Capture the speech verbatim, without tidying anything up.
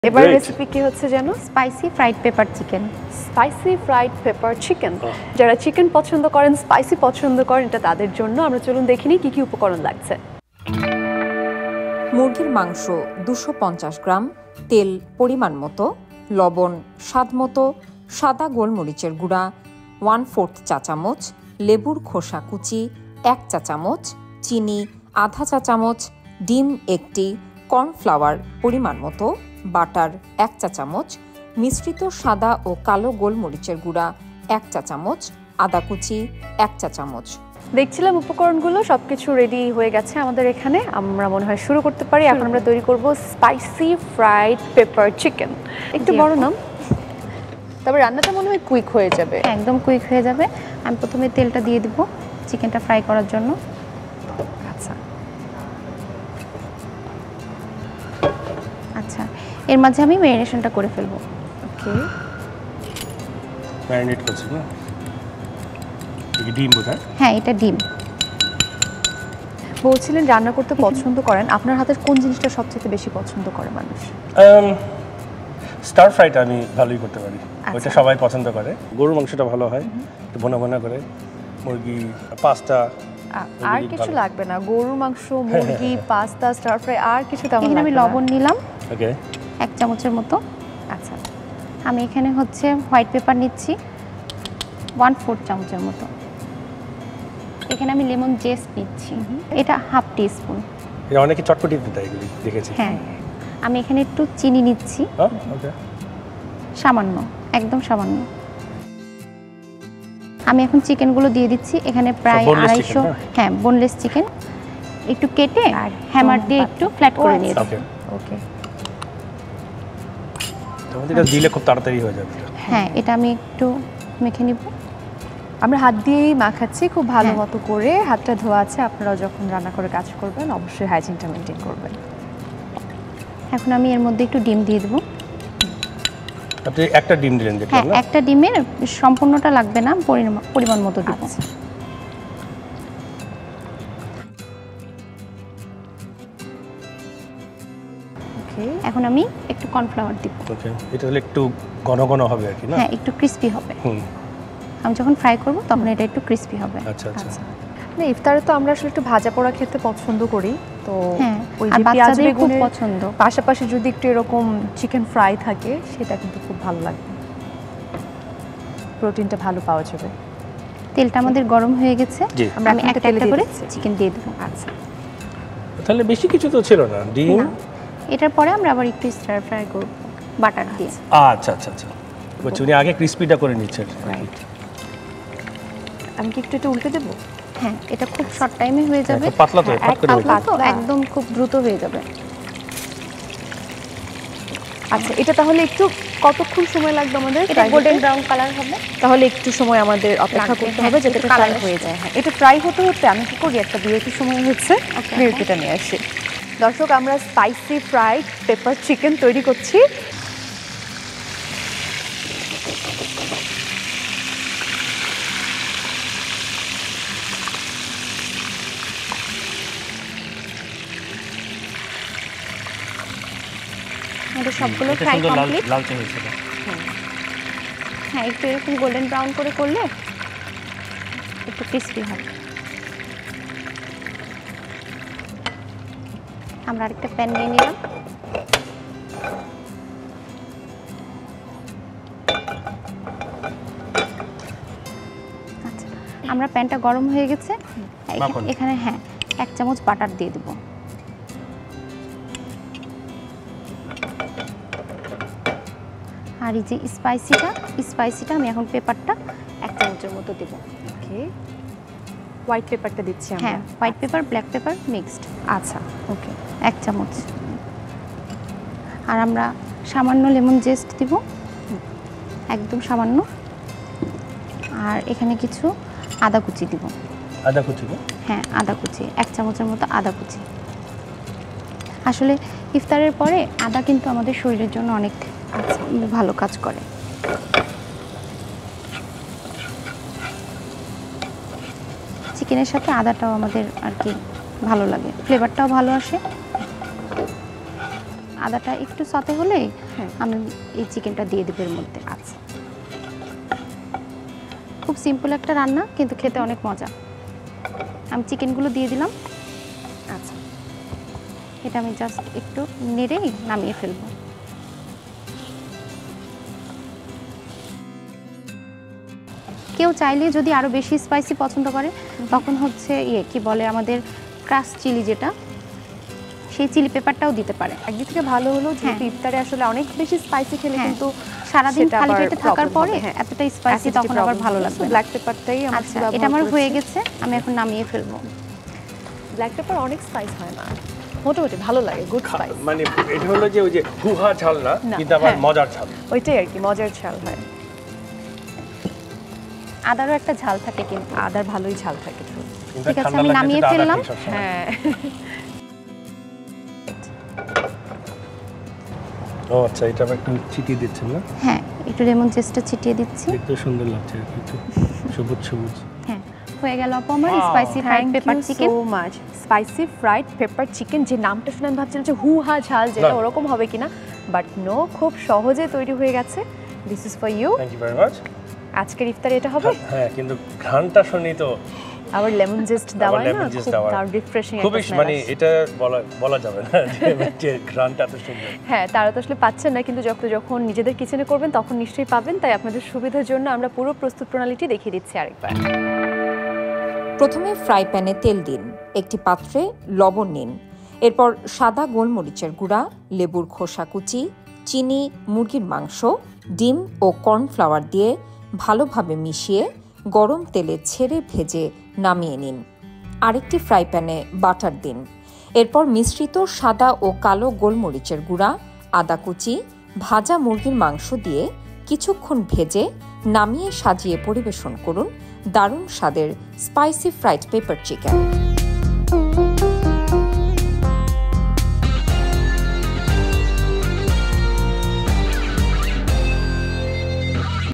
এবার রেসিপি কি হচ্ছে যেন spicy fried pepper chicken spicy fried pepper chicken যারা চিকেন পছন্দ করেন স্পাইসি পছন্দ করেন এটা তাদের জন্য আমরা চলুন দেখে নিই কি কি উপকরণ লাগছে মুরগির মাংস দুশো পঞ্চাশ গ্রাম তেল পরিমাণ মতো লবণ স্বাদ মতো সাদা গোলমরিচের গুঁড়া ওয়ান ফোর্থ চা চামচ লেবুর খোসা কুচি এক চা চামচ চিনি আধা চা চামচ ডিম একটি কর্নফ্লাওয়ার পরিমাণ মতো বাটার এক চা চামচ মিশ্রিত সাদা ও কালো গোলমরিচের গুঁড়া এক চা চামচ আদা কুচি এক চা চামচ দেখছিলাম উপকরণগুলো সবকিছু রেডি হয়ে গেছে আমাদের এখানে আমরা মনে হয় শুরু করতে পারি এখন আমরা তৈরি করব স্পাইসি ফ্রাইড পেপার চিকেন একটু বড় নাম তবে রান্নাটা মনে হয় কুইক হয়ে যাবে একদম কুইক হয়ে যাবে আমি প্রথমে তেলটা দিয়ে দেব চিকেনটা ফ্রাই করার জন্য আচ্ছা আচ্ছা এর মাঝে আমি ম্যারিনেশনটা করে ফেলবো ওকে ম্যারিনেট করছি না এই ডিম বোধহয় হ্যাঁ এটা ডিম বলছিলেন রান্না করতে পছন্দ করেন আপনার হাতের কোন জিনিসটা সবচেয়ে বেশি পছন্দ করে মানুষ স্টার ফ্রাইটা আমি ভালোই করতে পারি ওইটা সবাই পছন্দ করে গরুর মাংসটা ভালো হয় একটু ভোনা ভোনা করে মুরগি পাস্তা আর কিছু লাগবে না গরুর মাংস মুরগি পাস্তা স্টার ফ্রাই আর কিছু তেমন এখানে আমি লবণ নিলাম ওকে এক চামচের মতো আচ্ছা আমি এখানে হচ্ছে হোয়াইট পেপার নিচ্ছি ওয়ান ফোর্থ চামচের মতো এখানে আমি লেমন জেস্ট নিচ্ছি এটা হাফ টিস্পুন এটা অনেকে চটপটি দিতে এগুলি দেখেছি হ্যাঁ আমি এখানে একটু চিনি নিচ্ছি ওকে সামান্য একদম সামান্য আমি এখন চিকেনগুলো দিয়ে দিচ্ছি এখানে প্রায় আড়াইশো হ্যাঁ বোনলেস চিকেন একটু কেটে আর হ্যামার দিয়ে একটু ফ্ল্যাট করে নিয়ে ওকে ওকে তাহলে এটা দিলে খুব তাড়াতাড়ি হয়ে যাবে হ্যাঁ এটা আমি একটু মেখে নিব আমরা হাত দিয়েই মাখাচ্ছি খুব ভালো মতো করে হাতটা ধোয়া আছে আপনারা যখন রান্না করে কাজ করবেন অবশ্যই হাইজিনটা মেনটেন করবেন এখন আমি এর মধ্যে একটু ডিম দিয়ে দেব আপনি একটা ডিম দিলেন দেখুন হ্যাঁ একটা ডিমের সম্পূর্ণটা লাগবে না পরিমাণ মতো দিব ওকে এখন আমি একটু কর্নফ্লাওয়ার দিব ওকে এটা হলে একটু ঘন ঘন হবে আর কি না হ্যাঁ একটু ক্রিস্পি হবে হুম আমি যখন ফ্রাই করব তখন এটা একটু ক্রিস্পি হবে আচ্ছা আচ্ছা না ইফতারে তো আমরা আসলে একটু ভাজা পোড়া খেতে পছন্দ করি তো হ্যাঁ ওই আর যে পেঁয়াজ বাচ্চাদের খুব বেগুনের পছন্দ পাশাপাশি যদি একটু এরকম চিকেন ফ্রাই থাকে সেটা কিন্তু খুব ভালো লাগবে প্রোটিনটা ভালো পাওয়া যাবে তেলটা আমাদের গরম হয়ে গেছে আমরা আমি একটা একটা করে চিকেন দিয়ে দেব আচ্ছা তাহলে বেশি কিছু তো ছিল না ডিম এটার পরে আমরা আবার একটু স্টার ফ্রাই করব বাটার দিয়ে আচ্ছা আচ্ছা আচ্ছা বুঝছি উনি আগে ক্রিসপিটা করে নিচ্ছেন রাইট আমি কি একটু এটা উল্টে দেব হ্যাঁ এটা খুব শর্ট টাইমে হয়ে যাবে পাতলা তো পাত করে পাতলা তো একদম খুব দ্রুত হয়ে যাবে আচ্ছা এটা তাহলে একটু কতক্ষণ সময় লাগবে আমাদের এটা গোল্ডেন ব্রাউন কালার হবে তাহলে একটু সময় আমাদের অপেক্ষা করতে হবে যাতে এটা কালার হয়ে যায় হ্যাঁ এটা ফ্রাই হতে হতে আমি কি করি একটা বিরতির সময় হচ্ছে বিরতিটা নিয়ে আসি দর্শক আমরা স্পাইসি ফ্রাইড পেপার চিকেন তৈরি করছি এটা সবগুলো ফ্রাই কমপ্লিট লালচে হয়েছে হ্যাঁ একটু এরকম গোল্ডেন ব্রাউন করে করলে একটু ক্রিস্পি হবে আমরা আরেকটা প্যান নিয়ে নিলাম আচ্ছা আমরা প্যানটা গরম হয়ে গেছে এখানে হ্যাঁ এক চামচ বাটার দিয়ে দেব আর এই যে স্পাইসিটা স্পাইসিটা আমি এখন পেপারটা এক চামচের মতো দেব ওকে হোয়াইট পেপারটা দিচ্ছি আমরা হ্যাঁ white pepper black pepper mixed আচ্ছা ওকে এক চামচ আর আমরা সামান্য লেমন জেস্ট দিব একদম সামান্য আর এখানে কিছু আদা কুচি দিব আদা কুচি হ্যাঁ আদা কুচি এক চামচের মতো আদা কুচি আসলে ইফতারের পরে আদা কিন্তু আমাদের শরীরের জন্য অনেক ভালো কাজ করে চিকেনের সাথে আদাটাও আমাদের আর কি ভালো লাগে ফ্লেভারটাও ভালো আসে আদাটা একটু সতে হলে আমি এই চিকেনটা দিয়ে দেব এর মধ্যে। আচ্ছা, খুব সিম্পল একটা রান্না কিন্তু খেতে অনেক মজা। আমি চিকেনগুলো দিয়ে দিলাম। আচ্ছা, এটা আমি জাস্ট একটু নেড়েই নামিয়ে ফেলবো। কেউ চাইলে যদি আরো বেশি স্পাইসি পছন্দ করে তখন হচ্ছে ইয়ে কি বলে আমাদের ক্রাশ চিলি, যেটা সেই চিলি পেপারটাও দিতে পারে। একদিক থেকে ভালো হলো যে ইফতারে আসলে অনেক বেশি স্পাইসি খেলে কিন্তু সারাদিন খালি পেটে থাকার পরে এতটা স্পাইসি তখন আবার ভালো লাগবে। ব্ল্যাক পেপারটাই আমার আচ্ছা, এটা আমার হয়ে গেছে, আমি এখন নামিয়ে ফেলবো। ব্ল্যাক পেপার অনেক স্পাইস হয় না, মোটামুটি ভালো লাগে, গুড স্পাইস। মানে এটা হলো যে ওই যে গুহা ঝাল না, কিন্তু আবার মজার ঝাল, ওইটাই আর কি, মজার ঝাল হয়। আদারও একটা ঝাল থাকে, কিন্তু আদার ভালোই ঝাল থাকে। ঠিক আছে, আমি নামিয়ে ফেললাম। হ্যাঁ, ও আচ্ছা, এটা একটু ছিটিয়ে দিচ্ছেন না? হ্যাঁ, একটু লেমন জেস্টটা ছিটিয়ে দিচ্ছি। দেখতে সুন্দর লাগছে, একটু সবুজ সবুজ। হ্যাঁ, হয়ে গেল আপু আমার spicy fried pepper chicken. So much spicy fried pepper chicken. যে নামটা শুনে আমি ভাবছিলাম যে হু হা ঝাল, যেটা ওরকম হবে কিনা, বাট নো, খুব সহজে তৈরি হয়ে গেছে। This is for you. Thank you very much. আজকের ইফতারে এটা হবে। হ্যাঁ, কিন্তু ঘ্রাণটা শুনি তো আবার লেমন জেস্ট দেওয়া না, খুব তার রিফ্রেশিং একটা স্মেল। মানে এটা বলা বলা যাবে না যে ঘ্রাণটা এত সুন্দর। হ্যাঁ, তারা তো আসলে পাচ্ছেন না, কিন্তু যখন যখন নিজেদের কিচেনে করবেন তখন নিশ্চয়ই পাবেন। তাই আপনাদের সুবিধার জন্য আমরা পুরো প্রস্তুত প্রণালীটি দেখিয়ে দিচ্ছি আরেকবার। প্রথমে ফ্রাই প্যানে তেল দিন, একটি পাত্রে লবণ নিন, এরপর সাদা গোলমরিচের গুঁড়া, লেবুর খোসা কুচি, চিনি, মুরগির মাংস, ডিম ও কর্নফ্লাওয়ার দিয়ে ভালোভাবে মিশিয়ে গরম তেলে ছেড়ে ভেজে নামিয়ে নিন। আরেকটি ফ্রাই প্যানে বাটার দিন, এরপর মিশ্রিত সাদা ও কালো গোলমরিচের গুঁড়া, আদা কুচি, ভাজা মুরগির মাংস দিয়ে কিছুক্ষণ ভেজে নামিয়ে সাজিয়ে পরিবেশন করুন দারুণ স্বাদের স্পাইসি ফ্রাইড পেপার চিকেন।